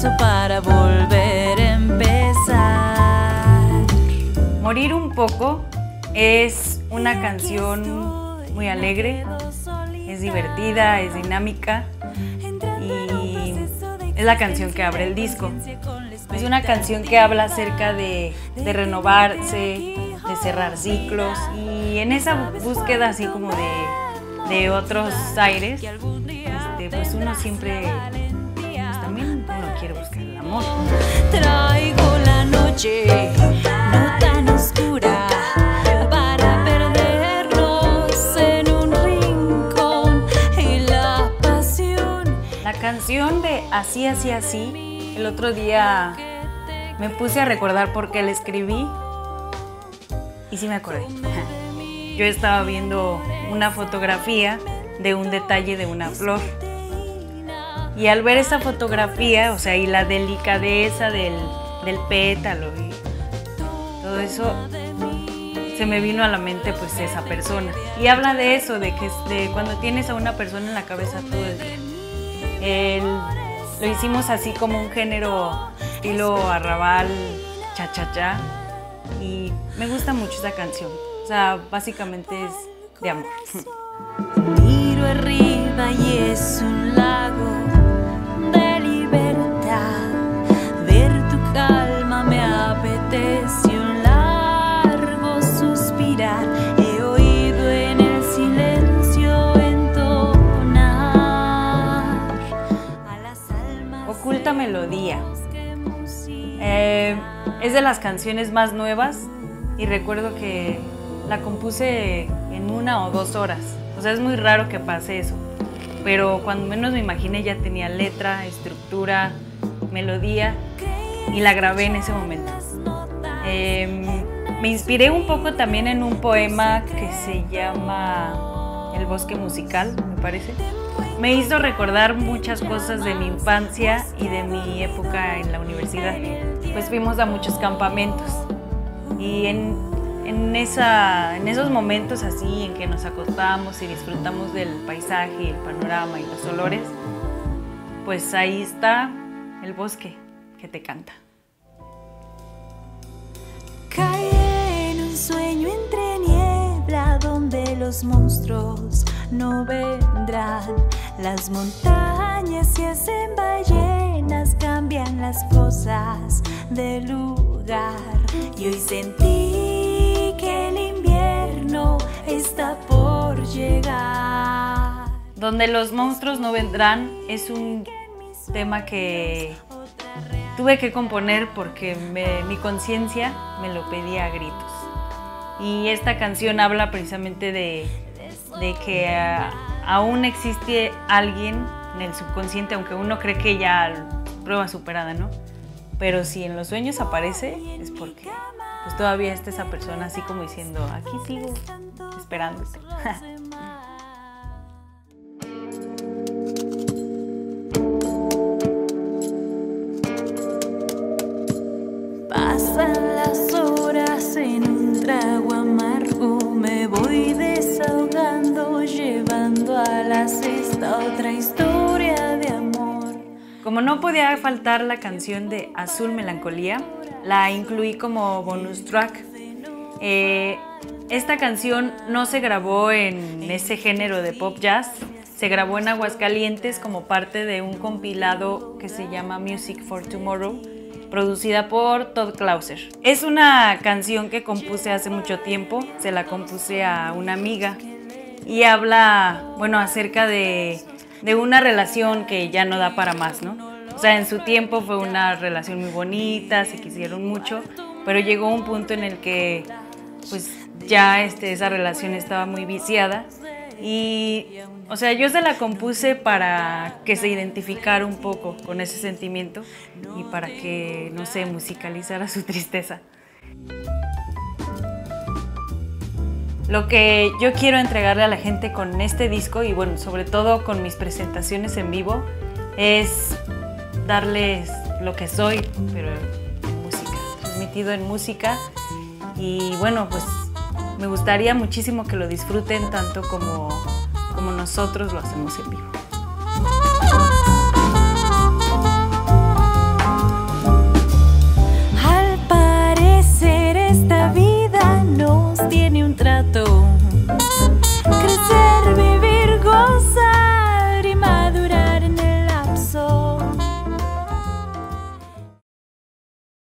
paso para volver a empezar. Morir un poco es una canción muy alegre, es divertida, es dinámica y es la canción que abre el disco. Es una canción que habla acerca de renovarse, de cerrar ciclos y en esa búsqueda así como de otros aires, pues uno siempre, pues también uno quiere buscar el amor. Traigo la noche no tan oscura para perdernos en un rincón y la pasión. La canción de Así, así, así, el otro día me puse a recordar por qué la escribí y sí me acordé. Yo estaba viendo una fotografía de un detalle de una flor y al ver esa fotografía, o sea, y la delicadeza del pétalo y todo eso, se me vino a la mente pues esa persona. Y habla de eso, de cuando tienes a una persona en la cabeza todo el día. Lo hicimos así como un género estilo arrabal, cha-cha-cha, y me gusta mucho esa canción. O sea, básicamente es de amor. Miro arriba y es un lago de libertad. Ver tu calma me apetece un largo suspirar. He oído en el silencio entonar a las almas. Oculta melodía. Es de las canciones más nuevas y recuerdo que la compuse en 1 o 2 horas. O sea, es muy raro que pase eso. Pero cuando menos me imaginé ya tenía letra, estructura, melodía y la grabé en ese momento. Me inspiré un poco también en un poema que se llama El bosque musical, me parece. Me hizo recordar muchas cosas de mi infancia y de mi época en la universidad. Pues fuimos a muchos campamentos y en esos momentos así en que nos acostamos y disfrutamos del paisaje, el panorama y los olores, pues ahí está el bosque que te canta. Cae en un sueño entre niebla donde los monstruos no vendrán. Las montañas se hacen ballenas, cambian las cosas de lugar. Y hoy sentí que el invierno está por llegar. Donde los monstruos no vendrán es un tema que tuve que componer porque mi conciencia me lo pedía a gritos. Y esta canción habla precisamente de que aún existe alguien en el subconsciente, aunque uno cree que ya prueba superada, ¿no? Pero si en los sueños aparece es porque pues todavía está esa persona así como diciendo, aquí sigo esperándote. Pasan las horas en un trago amargo, me voy desahogando, llevando a la cesta otra historia de amor. Como no podía faltar la canción de Azul Melancolía, la incluí como bonus track. Esta canción no se grabó en ese género de pop jazz, se grabó en Aguascalientes como parte de un compilado que se llama Music for Tomorrow, producida por Todd Clauser. Es una canción que compuse hace mucho tiempo, se la compuse a una amiga y habla, bueno, acerca de una relación que ya no da para más, ¿no? O sea, en su tiempo fue una relación muy bonita, se quisieron mucho, pero llegó un punto en el que pues ya esa relación estaba muy viciada y, o sea, yo se la compuse para que se identificara un poco con ese sentimiento y para que, no sé, musicalizara su tristeza. Lo que yo quiero entregarle a la gente con este disco y bueno, sobre todo con mis presentaciones en vivo, es darles lo que soy, pero en música, transmitido en música. Y bueno, pues me gustaría muchísimo que lo disfruten tanto como nosotros lo hacemos en vivo.